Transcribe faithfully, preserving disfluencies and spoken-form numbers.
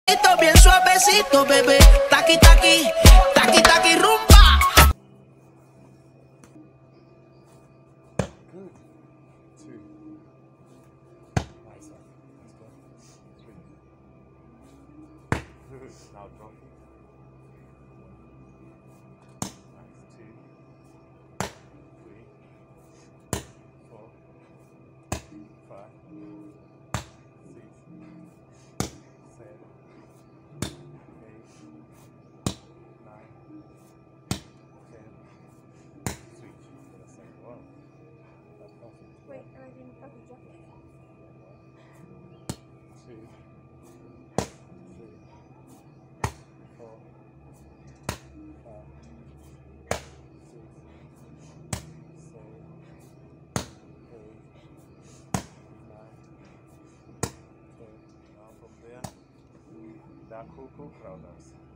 Bien suavecito, bebé. Taqui, taqui, taqui, taqui, rumba. Good. Two. Nice one. Let's go. Three. Now drop it. Nice. Two. Three. Four. Five. Six. Seven. Eight. Nine. Ten. Switch. For the second one. That's perfect. Wait, and I didn't fucking drop it. Two, three, four, five, six, seven, eight, nine, ten. Now from there, that cool cool crowd dance.